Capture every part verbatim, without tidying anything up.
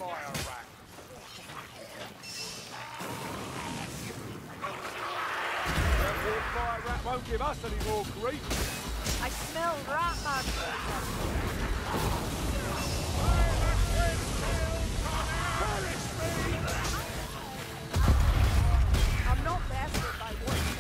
fire rat. That poor fire rat won't give us any more grief. I smell rat man. I'm not desperate by what you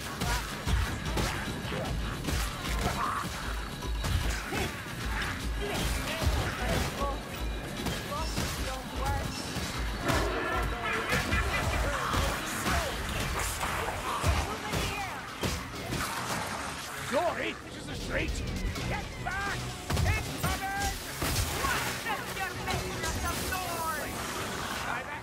Glory, this is the street. Get back! It's coming! What? You're making us a sword! By the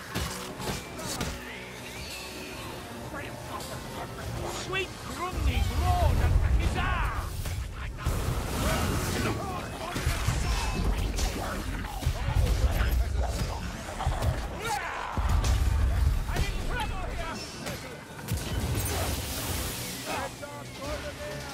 hell, sweet Grundy's Lord and Pakizar! I'm in trouble here! That's our toilet here!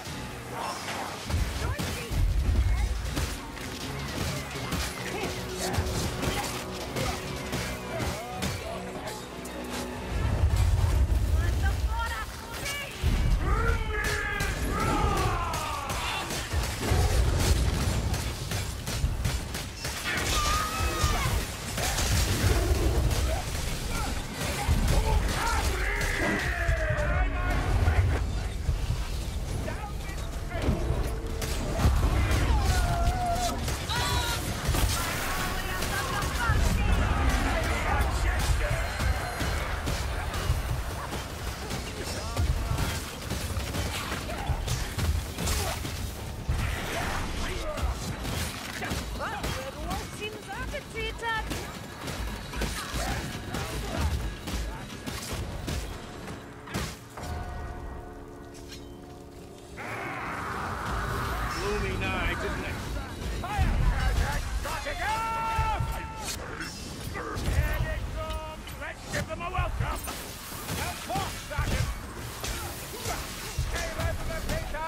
Gloomy night, isn't it? Fire! Got it up! Here they come! Let's give them a welcome! Of course, Sergeant! Stay away from the Peter!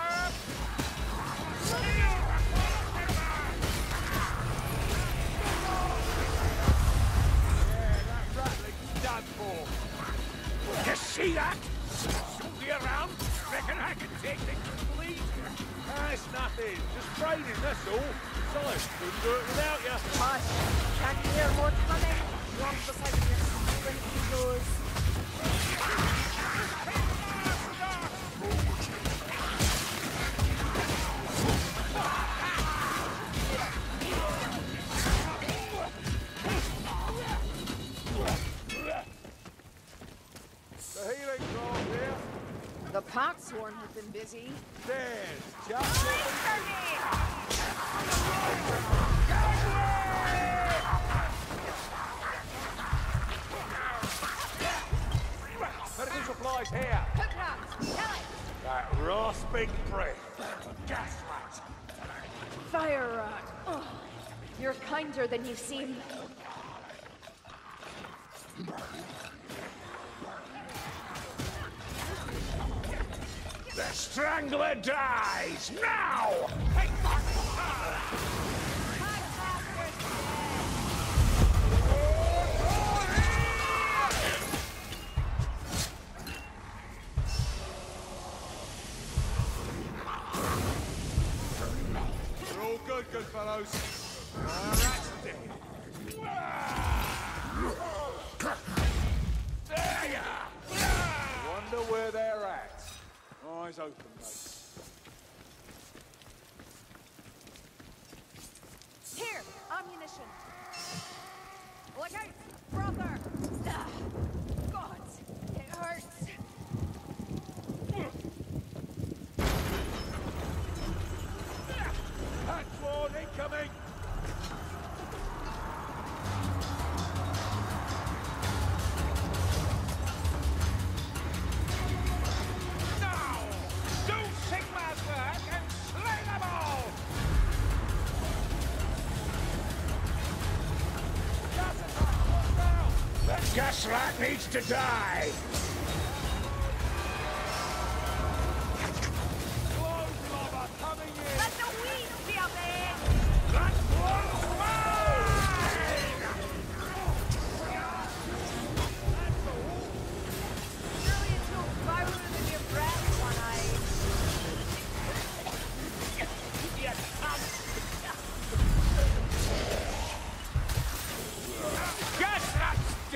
Yeah, that rattling's done for. You see that? Shoot me around! Reckon I can take things complete? Ah, it's nothing. Just training, that's all. Besides, couldn't do it without you. Hush! Can't you hear more coming? One beside your squinty nose. The healing ground here. The Packsworn have been busy. There's just medical supplies here. Hookrams! Kelly! That rasping breath. Gaslight. Fire rat! Oh, you're kinder than you seem. The Strangler dies now! Take that! We're all good, good fellows. Our rat's dead. There ya! Wonder where they're at. Eyes open, mate. Here! Ammunition! Look out! Brother! Ah, God! It hurts! Packsworn incoming! Gaslight needs to die! Clothes coming in! Let the weeds be a man! That one's mine!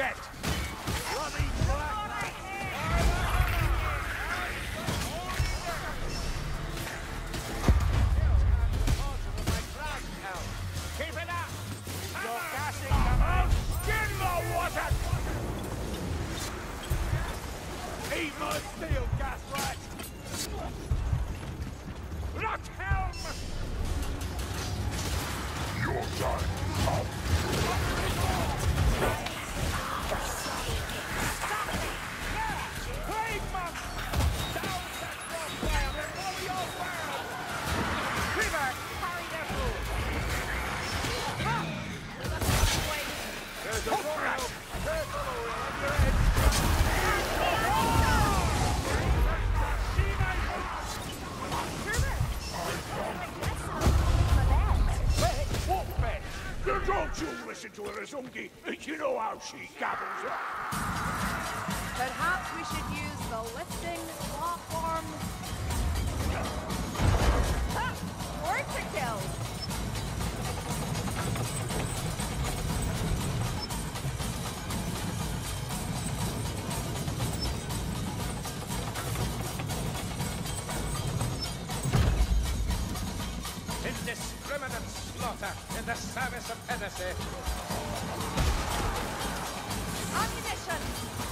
get. Bloody black. Keep it up! You're gassing them out! Get the water! Eat my steel gas rat! Lock helm! Your time is up! Plague monk! Down that crossfire and follow your world! River, carry their food! There's a royal! Careful around your head! Don't you listen to her, Zungi. You know how she gabbles. Perhaps we should use the lifting platform. Ha! Or to kill. Indiscriminate slaughter in the service of Tennessee. Ammunition!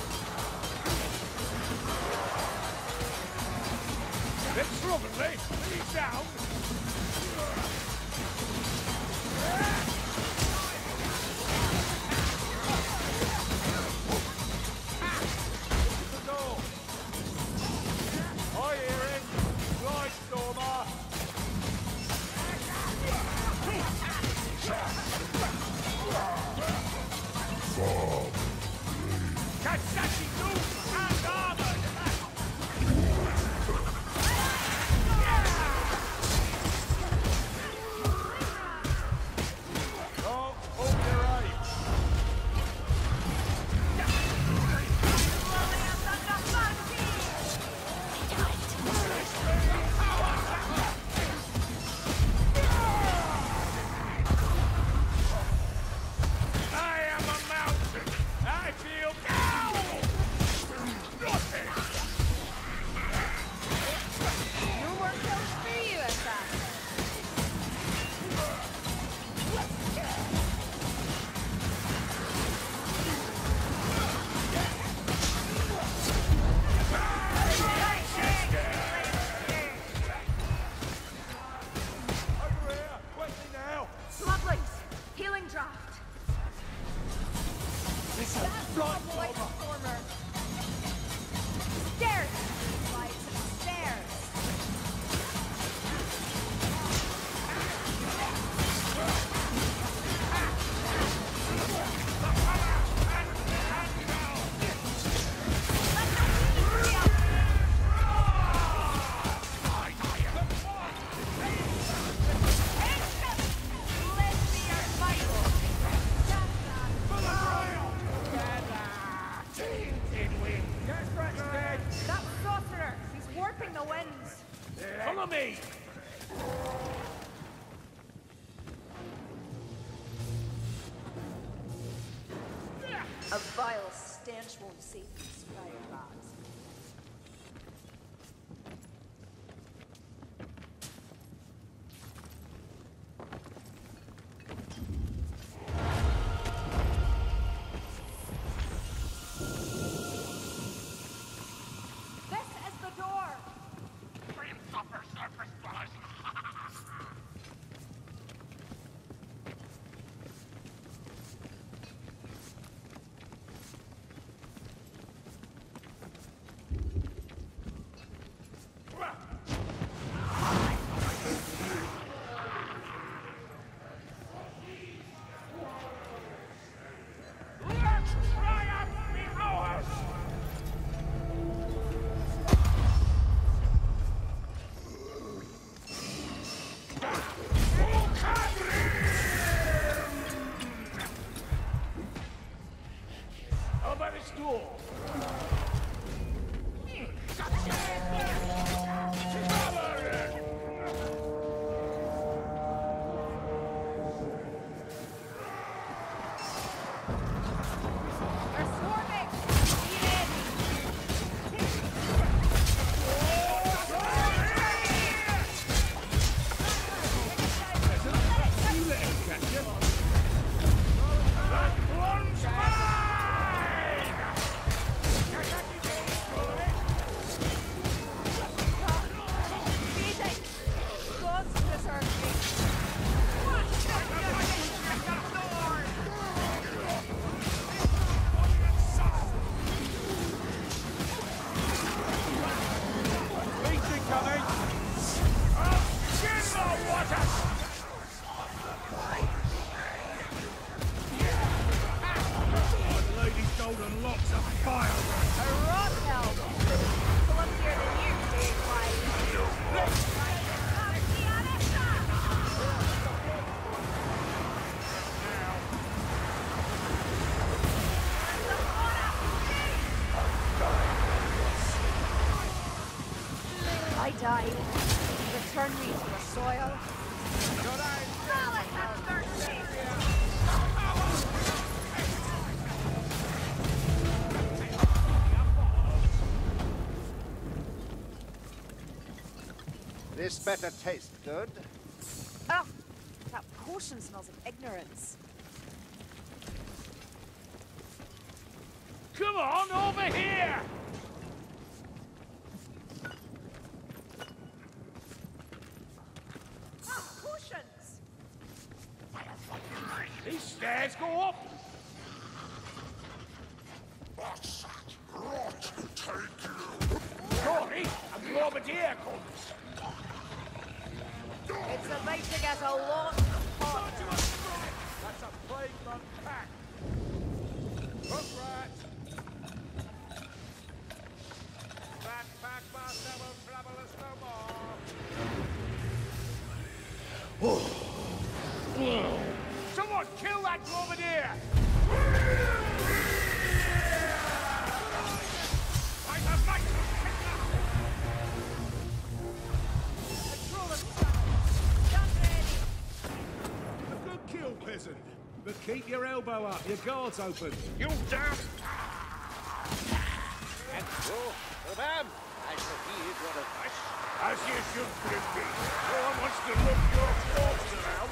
It's slovenly. He's down. Go. I hear him. Right, Stormer. Kasashi Duke and armored! Oh, hold your eye. I am a mountain. I feel now. Nothing. No more kills for you, assassin. Over here. What's he now? Bloodlings, healing draft. It's a That's blood not like bomber. the former. Stairs! Flights of stairs! That sorcerer! He's warping the winds! Follow me! A vile stench won't save these fire gods. This is the door! Let's triumph be ours! How about this door? Our and lots of fire. A rot hell. Clumsier than you, big white. I died. Return me to the soil. This better taste good. Ugh! That potion smells of ignorance. Come on, over here! Ah, potions! These stairs go up. Surely, a Globadier comes. It's about to get a lot hotter. That's a plague man pack. Hook rat. That pack master will trouble us no more. Someone kill that Globadier! I have might Patrol of Gun ready. A good kill, peasant. But keep your elbow up, your guard's open. You damn! And so, Madame, I shall heed your advice. As you should, Grimby. No one wants to look your corpse around.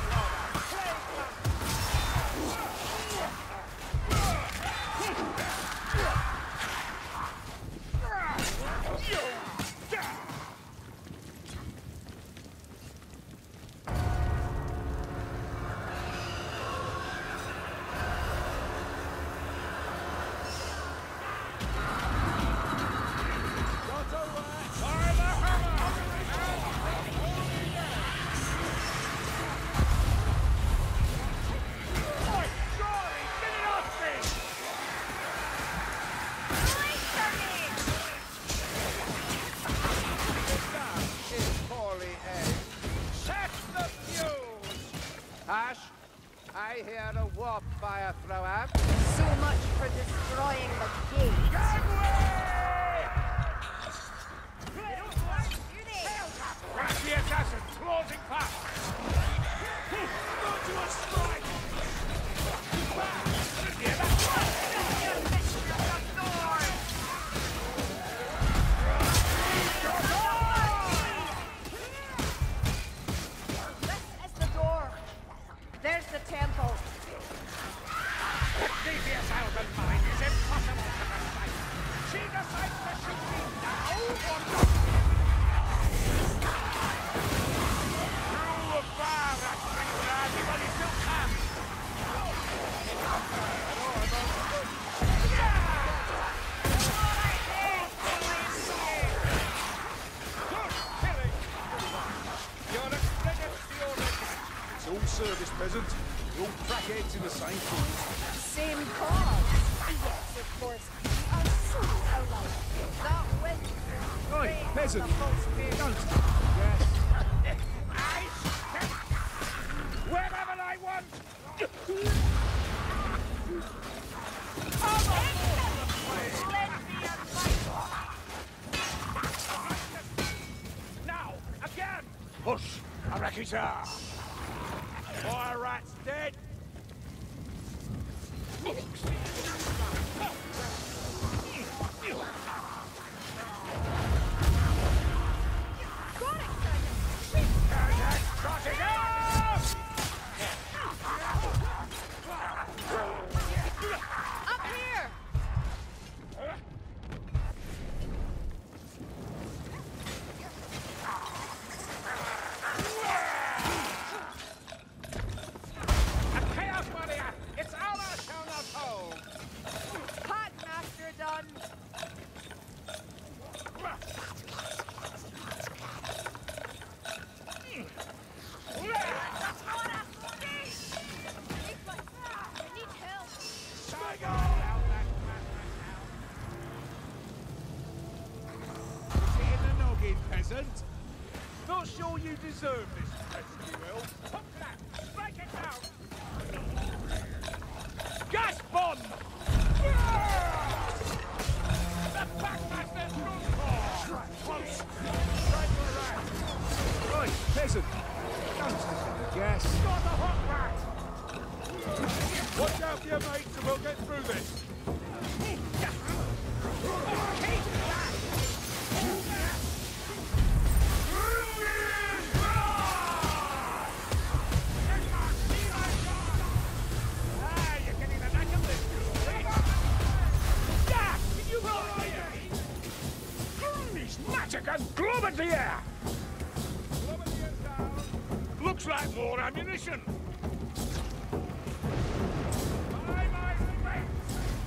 Ash, I hear a warp fire thrower. So much for destroying the gate. Crash the assassin, closing past! Go to a strike! Yeah, that's right! This is the door. There's the temple. Theseus out of mine is impossible to recite. She decides to shoot me now or not. Through the bar, that Ringgrad, but he still can. You're a credit to your regiment. It's all service, peasant. We're all crackheads in the same cause. Same cause. Yes, of course. We are so alike. That wins. Oi, peasant! Don't! Yes. I step wherever I want. Now, again. Push, Arakita. Boy, rat's dead. Up here! peasant. Not sure you deserve this pesky will. Hook that! Strike it down! Gas bomb! The Packmaster's good call! Close! Strike the rat! Right, peasant. Don't stick in the gas. Got the hot rat! Watch out for your mates and we'll get through this. Keep that! Ah, you're getting the knack of this. Yeah! Can you roll here? These Matakan globe at the air! Globe at the air down. Looks like more ammunition. Bye, my friends!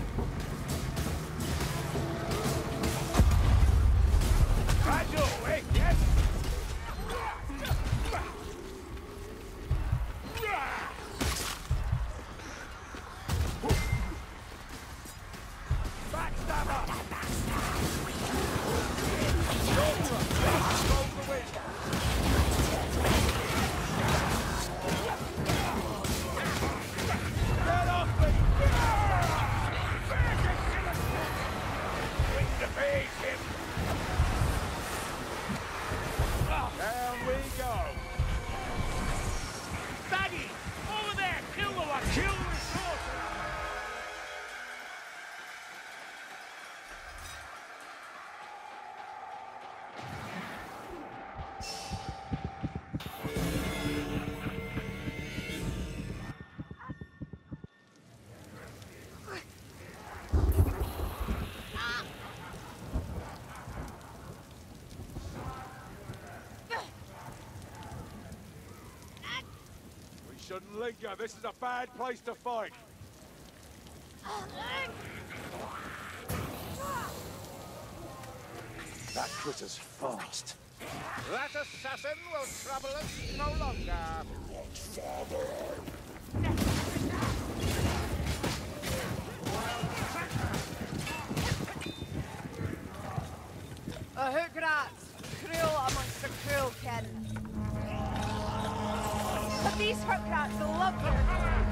Radio, eh? Yes? Backstabber! Roll the wind! Get off me! Bring the base him! Down we go. Baggy! Over there! Kill the one! Kill the sorcerer! We shouldn't linger. This is a bad place to fight. That critter's fast. That assassin will trouble us no longer. A hook rat, cruel amongst the cruel kin. But these hook rats love their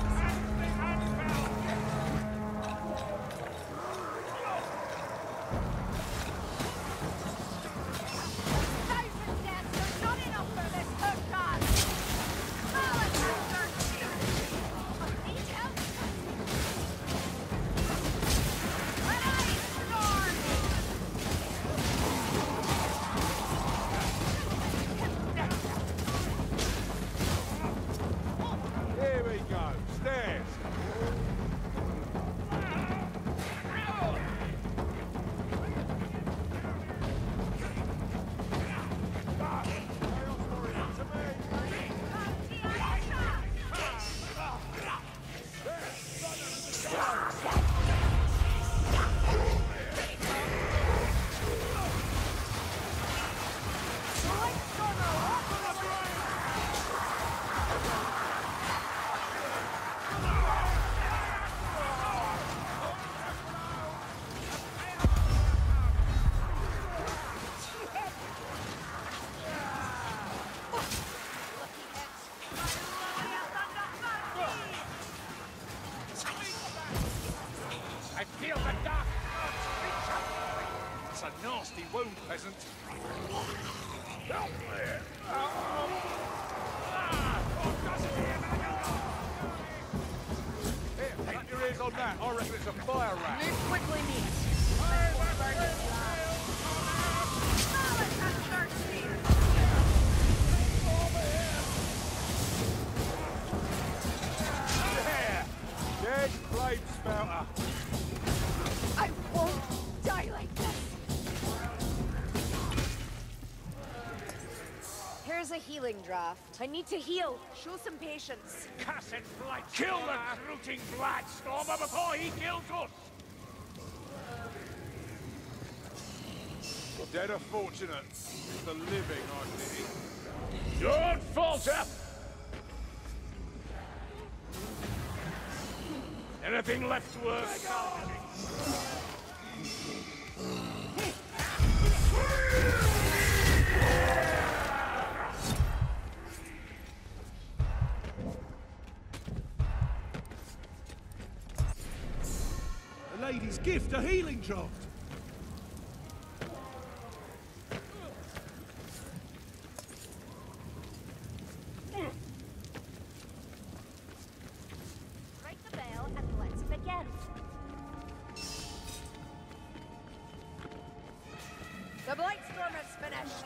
thousand deaths are not enough for this hook rat. Alexander! Need help? When I storm! Here we go. Stairs. I feel the dark earth reach up! It's a nasty wound, peasant. Help me! Ah! Oh, doesn't he? Here, keep your ears on that. I reckon it's a fire rat. Move quickly, meat. There! Dead flame spouter. I won't die like this. Here's a healing draft. I need to heal. Show some patience. Cussed blight! Kill the rooting Bladstormer before he kills us! The dead are fortunate. It's the living I pity. Don't falter! Anything left to us? Lady's gift, a healing draught. Break the veil and let's begin. The Blightstorm is finished.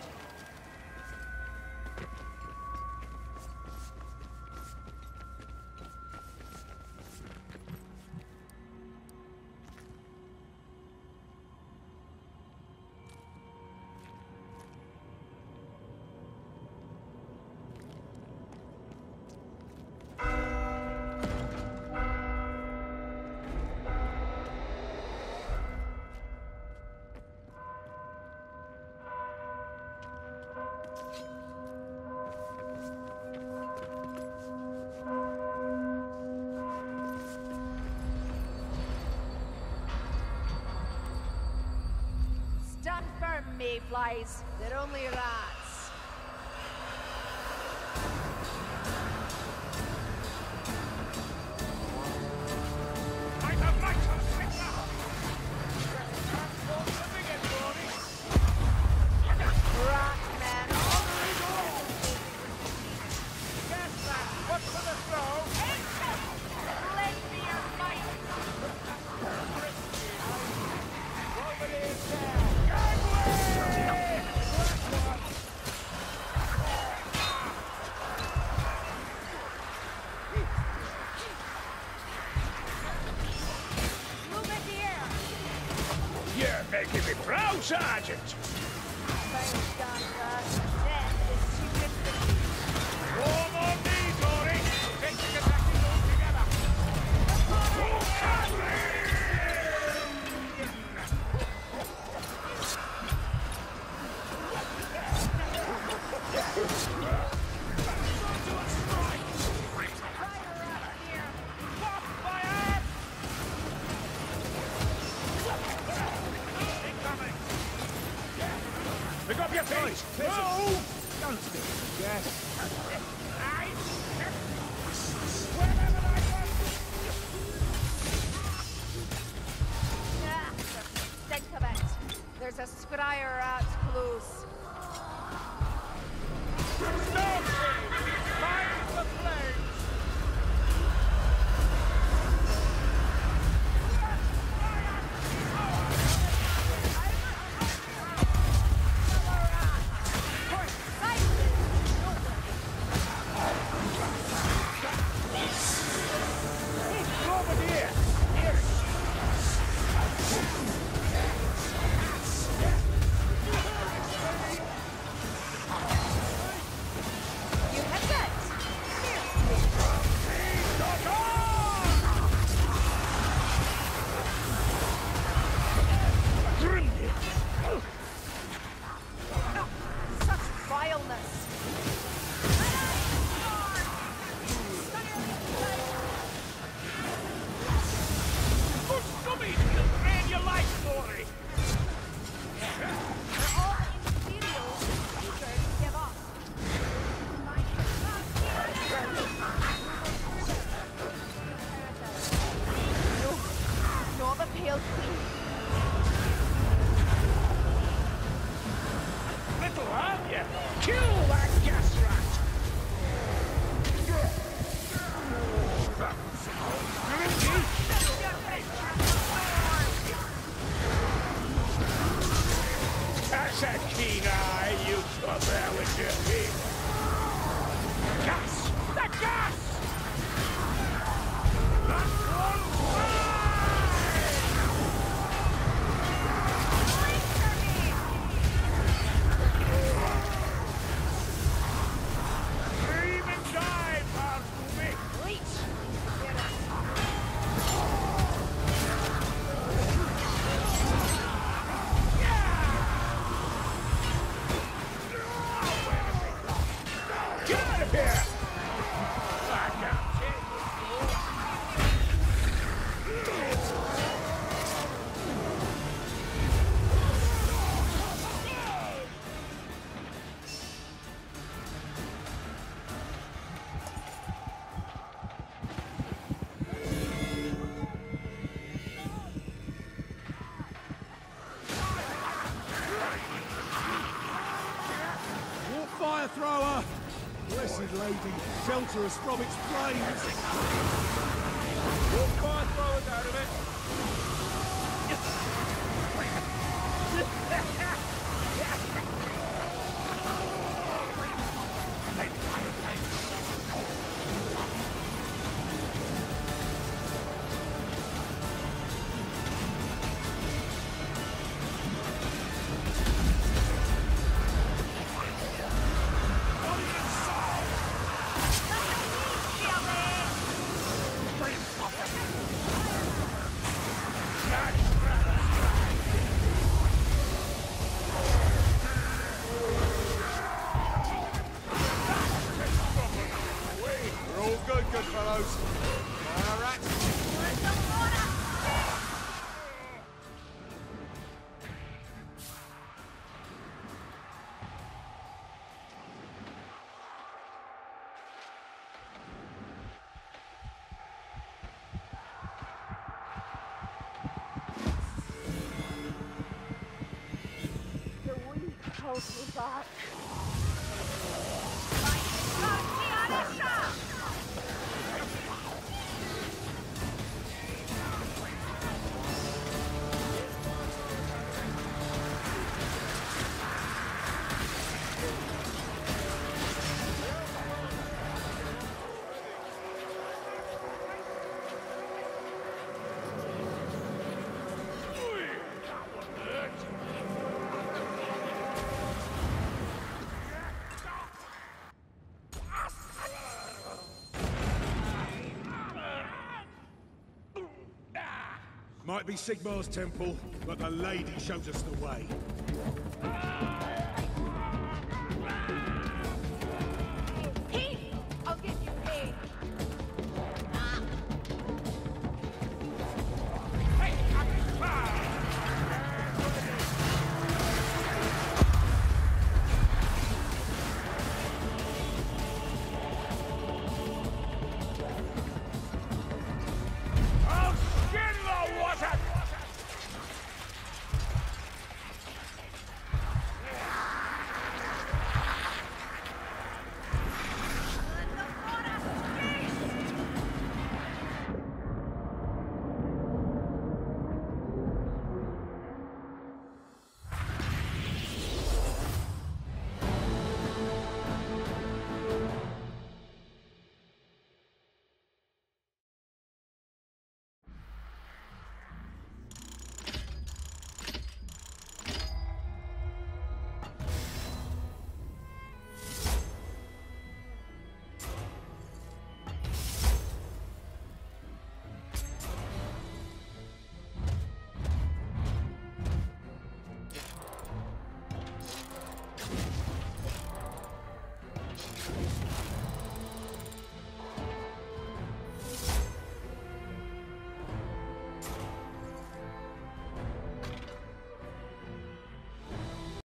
Stand firm, mayflies. They're only rats. I have right to sit now. What's the biggest glory? Rat men. Yes, man. What's for the throw? Lend me your might. Over here, down. Gangway! Move it here. You're making me proud, Sergeant. Thanks, Doctor. Death is stupid. Warm on me, Dory. Take the attacking all together. Pick up your feet! No! Don't stick. Yes. I... Wherever I want! Yeah, think of it. There's a scryer rat close. Stop! Find the flames! Over here! Here! You hit it. Such vileness. Good scummy! You'll drain your life, Dory! They're all inferior, eager to give up. No, not the pale queen. Little, aren't you? Kill that gas rat! That's a keen eye you've got there with your feet. Gas! The gas! That's one fire! shelter us from its flames. We'll fire throwers out of it. We're all good, good fellows. All right. The weak holds me back. Might be Sigmar's temple, but the lady shows us the way.